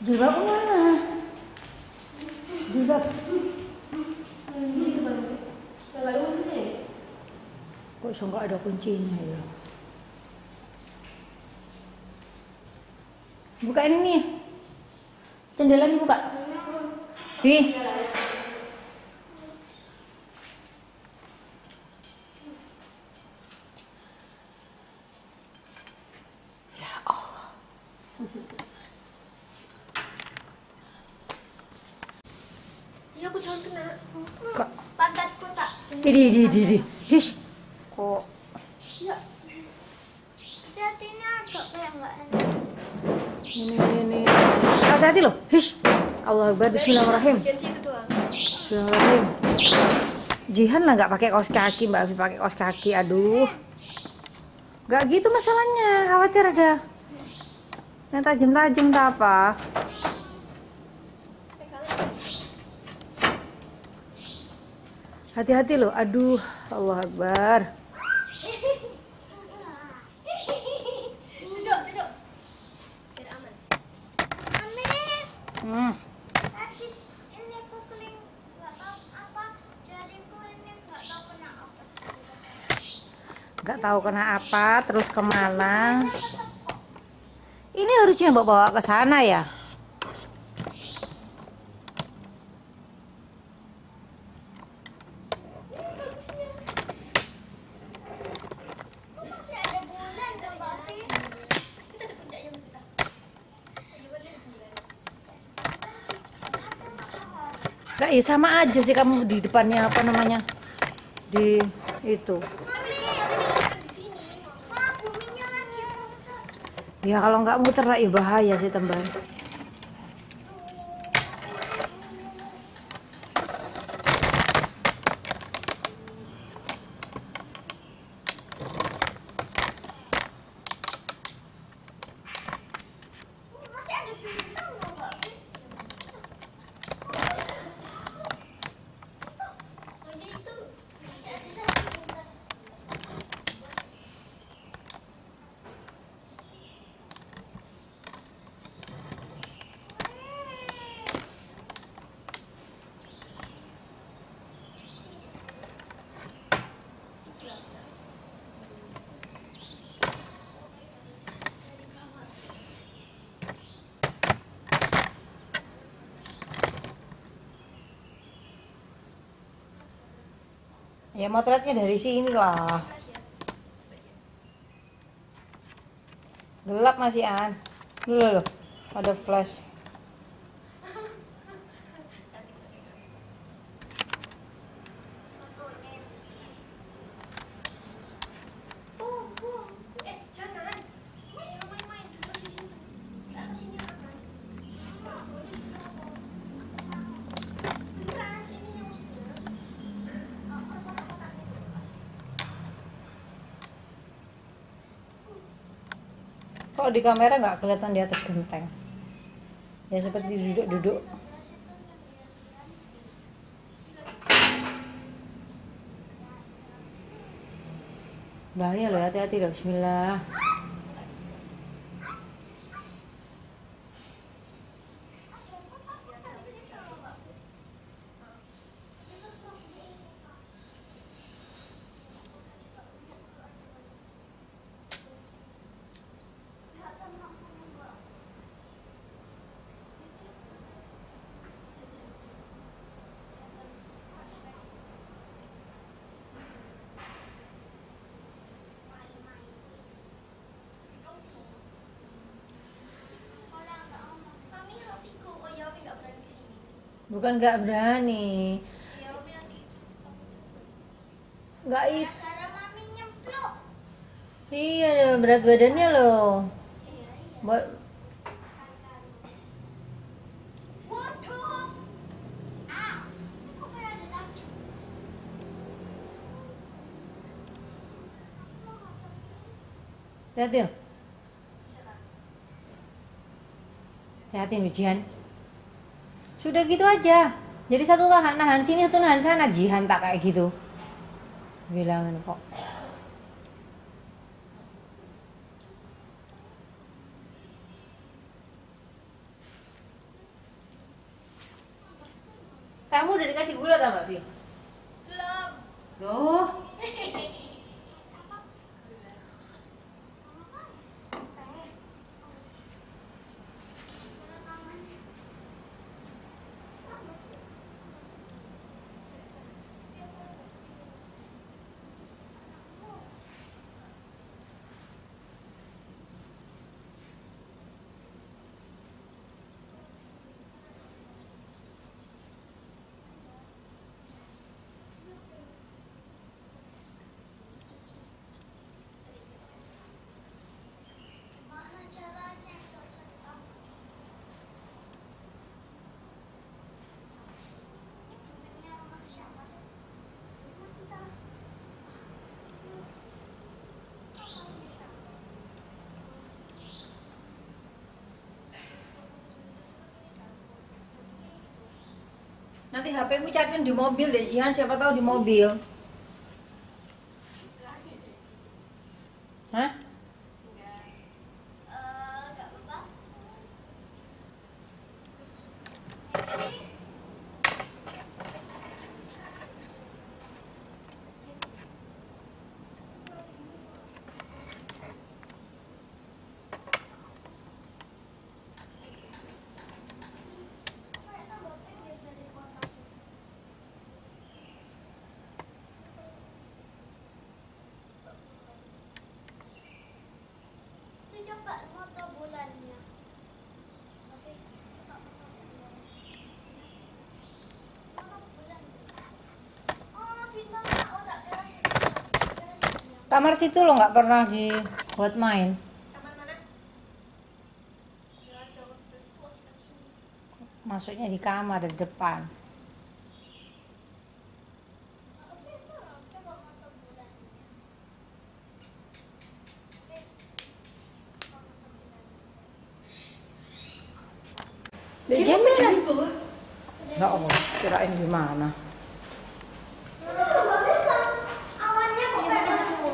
Jilbab mana? Jilbab. Kok so nggak ada kuncinya ya? Buka ini nih. Jendelanya buka. Ih. Ya Allah. Iya, aku jangan kena. Kak. Pantatku tak. Di. Hish. Kok. Ya. Hati-hati ini agak kayak nggak enak. Ini. Hati-hati loh. Hish. Allah Akbar. Bismillahirrahmanirrahim. Bagian situ doang. Bismillahirrahmanirrahim. Jihan lah nggak pakai kaos kaki, Mbak Afi pakai kaos kaki. Aduh. Nggak gitu masalahnya. Khawatir ada yang tajam-tajam tak apa. Hati-hati loh. Aduh. Allah Akbar. Duduk. Biar aman. Amin. Tadi ini aku keling nggak tahu apa jariku ini nggak tahu kena apa. Nggak tahu kena apa. Terus kemana? Ini harusnya bawa ke sana ya. Masih ada bulan kan, Mbak Afi? Kita ada puncaknya masjid. Iya, masih ada bulan. Nggak, ya sama aja sih kamu di depannya apa namanya? Di itu. Mami, sekarang di sini. Ma, buminya lagi muter. Ya kalau nggak muter lah ya bahaya sih teman. Masih ada bintang nggak, Mbak Afi? Oh iya itu. Masih ada satu bintang. Ya motretnya dari sini lah. Gelap masih An. Loh. Ada flash. Jangan. Jangan main-main. Duduk di sini. Di atas sini aman. Ini bisa masuk. Beneran, ini yang sebelah. Kalau di kamera nggak kelihatan di atas genteng. Ya seperti duduk-duduk. Bahaya loh, hati-hati loh. Bismillah. Mami rotiku. Oh iya, Mami nggak berani ke sini. Bukan nggak berani. Iya, Mami nanti aku cepet. Nggak itu. Gara Mami nyemplung. Iya, berat badannya loh. Iya. Ba- Waduh. Kok kayak ada tajuk? Hati-hati loh. Hati-hati ujian. Sudah gitu aja. Jadi satu nahan sini, satu nahan sana. Jihan tak kayak gitu. Bilangin kok. Kamu udah dikasih gula tak Mbak Vi? Belum. Tuh. Mana caranya? Nggak usah ditambah. Ini rumah siapa sih? Rumah kita. Nanti HP-mu cariin di mobil deh Jihan, siapa tahu di mobil. Hah? Nggak apa-apa. Itu coba foto bulannya. Oke. Foto bulan. Oh, bintangnya. Oh, tak kira sini. Kamar situ lo nggak pernah dibuat main. Kamar mana? Ya, jauh sebelah situ, masih ke sini. Masuknya di kamar di depan. Coba foto bulan. Jihan mana? Ya Allah, kirain gimana? Awannya kok kayak gitu?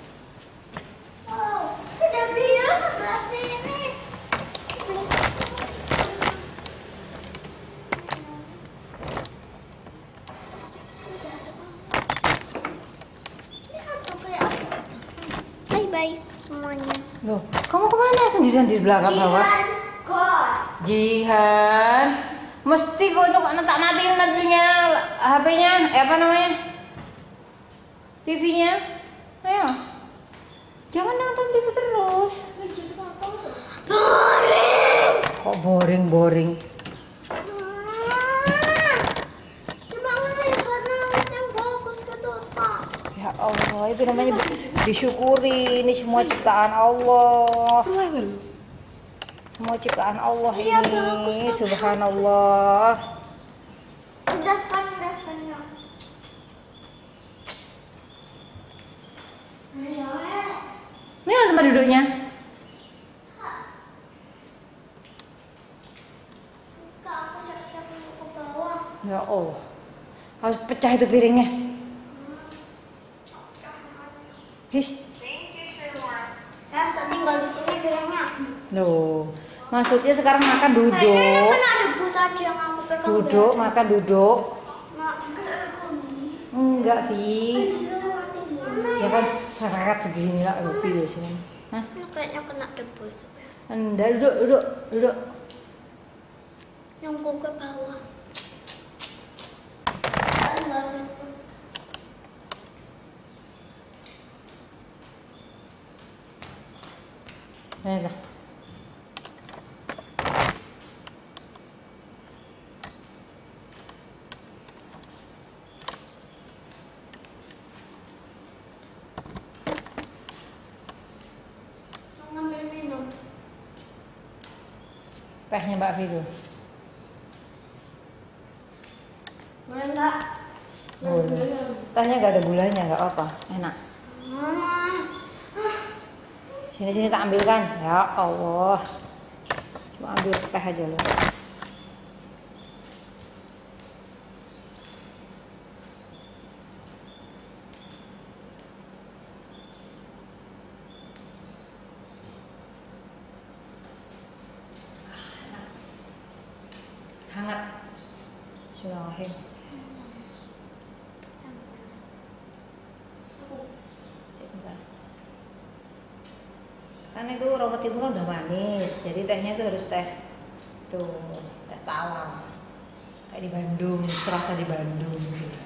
Oh, sudah biru sebelah sini. Lihat tuh kayak apa? Bye-bye semuanya. Loh, kamu kemana sendirian di belakang bawah? God. Jihan, mesti kau untuk anak tak matiin nantinya HP-nya, apa namanya? TV-nya. Ayo. Jangan nonton TV terus. Boring. Kok boring? Cuma karena yang bagus ketutup. Ya Allah, itu namanya disyukuri. Ini semua ciptaan Allah. Semua ciptaan Allah Iya, bagus, ini. Pak. Subhanallah. Udah kan. Ini ada tempat duduknya. Kak, aku siap-siap mau ke bawah. Ya Allah. Harus pecah itu piringnya. His. Saya tinggal di sini bilangnya. Loh, maksudnya sekarang makan Kayaknya duduk. kena debu tadi yang aku pegang. Duduk, makan duduk. Mak, Enggak, Vi. Ya kan seret segini lah, Vi di sini. Hah? kayaknya kena debu. Enggak, duduk. Nyongkok ke bawah. Enggak gitu. Nah. Mau ngambil minum. Tehnya Mbak Vi tuh. Boleh enggak? Boleh. Tehnya gak ada gulanya, gak apa-apa. Enak. Mama. Sini tak ambilkan. Ya Allah. Cuma ambil teh aja loh. Hangat. Bismillahirrahmanirrahim. Cek bentar. Kan itu rawat ibu kan udah manis, jadi tehnya tuh harus teh tuh teh tawar kayak di Bandung, serasa di Bandung gitu.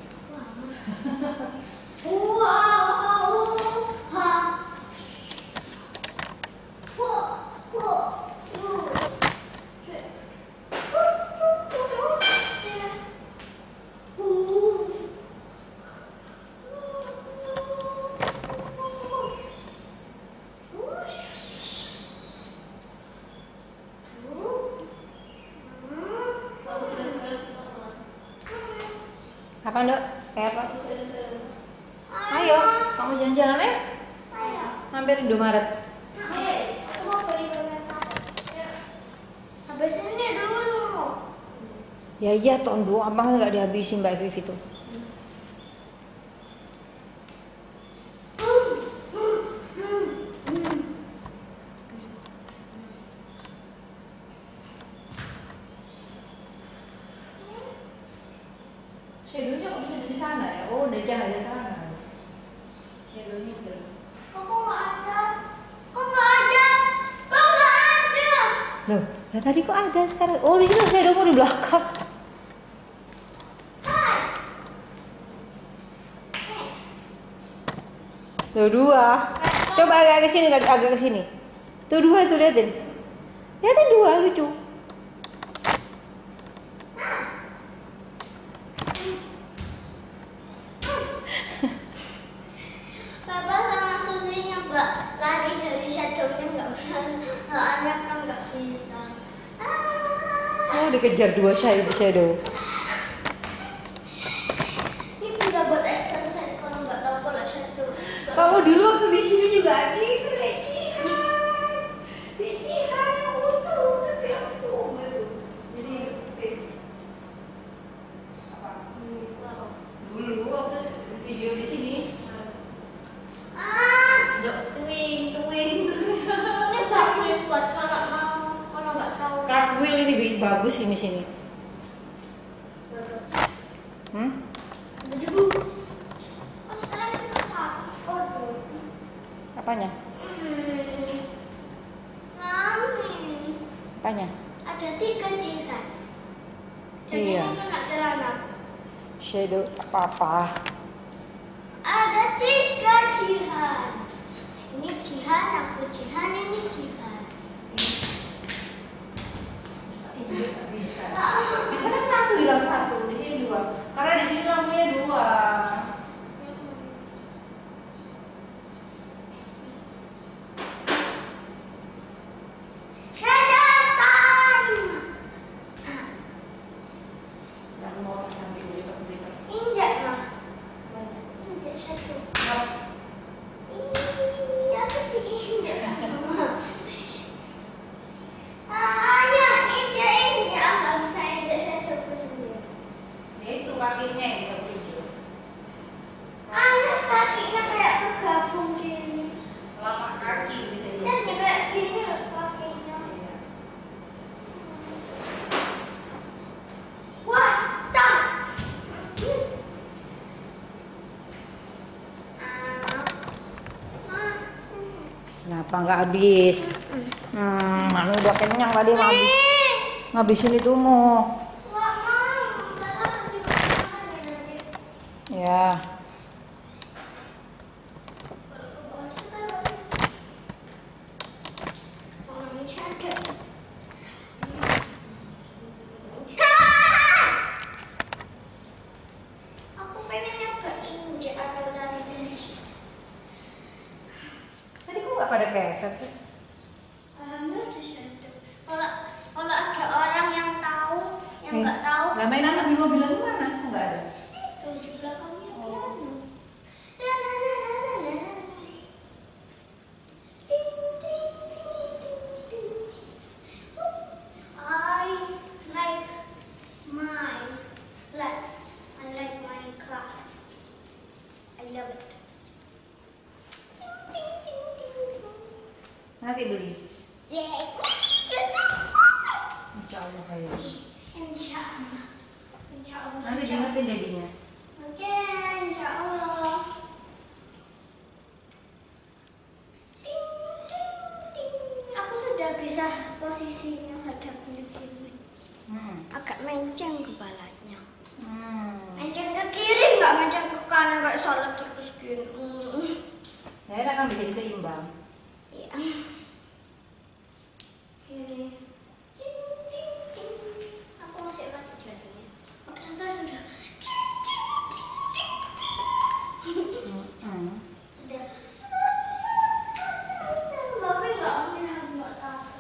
Apa Dok? Kayak apa? Ayo, kamu jalan-jalan ya? Mampir Indomaret. Habis ini dulu. Ya iya, tondo abang nggak dihabisin Mbak Vivi tuh. Shadownya kok bisa di sana ya? Oh, dari cahaya sana. Shadownya belum. Kok nggak ada? Kok nggak ada? Kok nggak ada? Loh, lah tadi kok ada sekarang? Oh, di situ shadowmu di belakang. Tuh dua. Coba agak ke sini, agak ke sini. Tuh dua tuh liatin. Liatin dua lucu. Papa sama Susinya Mbak lari dari shadownya nggak berani. Anak kan nggak bisa. Oh, dikejar dua shadow. Ini bisa buat exercise kalau nggak tahu kalau shadow. Kamu dulu waktu di sini juga gitu, Decihan yang utuh, tapi yang utuh gitu. Di sini sis. Apa? Dulu waktu video di sini. Twing. Ini bagus buat kalau nggak tahu. Cartwheel ini bagus ini sini. Berdebu. Oh sekarang cuma satu. Oh tuh. Apanya? Mami. Apanya? Ada 3 jihad. Dan Iya. ini kena celana. Shadow apa-apa. Ada 3 jihad. Ini jihad, aku jihad, ini jihad. Bisa. Di sana satu hilang satu, di sini dua. Karena di sini lampunya dua. Shadow time. Nah, mau pasang dulu di Injak lah. Injak shadow. Iya, aku sih injak sama. Hanya injak. Nggak bisa injak shadowku sendiri. Itu kakinya yang bisa begitu. Anak kakinya kayak kegabung gini. Telapak kaki bisa Dan jadi. dia kayak gini loh kakinya. Wah, tak. Kenapa nggak habis? Mami udah kenyang tadi ngabisin itu mu. Nggak mau. Bapak nanti makan nanti. Ya. Aku pengen nyoba injek atau dari. Tadi kok nggak pada keset sih? Alhamdulillah shadow. Kalau ada orang yang tahu, yang nggak tahu, Lah mainan di mobilan mana? Nggak ada. itu di belakangnya piano. I like my class. I like my class. I love it. Nanti beli. Yeah. Insya Allah kayak. Insya Allah. Insya Allah. Nanti diingetin jadinya. Oke, insya Allah. Ting, ting, ting. Aku sudah bisa posisinya hadapnya gini. Agak menceng kepalanya. Menceng ke kiri, nggak menceng ke kanan kayak sholat terus gini. Ya, kan bisa seimbang. Iya. Gini. Ting, ting, ting. Aku masih lagi jadinya. Oh, Tante sudah. Ting, ting, ting, ting, ting. Sudah. Bapak nggak ambil hamba tahu.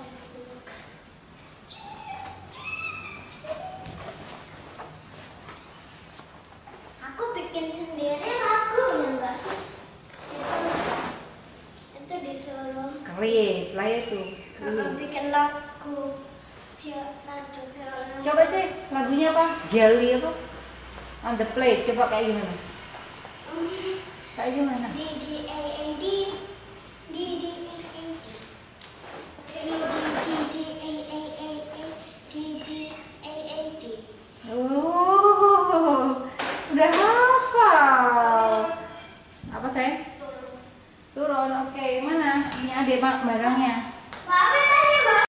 Aku bikin sendiri lagunya enggak sih? Itu disuruh Klip lah itu. bikin lagu nada viola. Coba sih lagunya apa? Jelly apa? On the plate. Coba kayak gimana? Kayak gimana? D D A A D D D A A D D D A A A A D D A A D. Oh, udah hafal. Apa sayang? Turun, oke. Mana? Ini adik mak barangnya.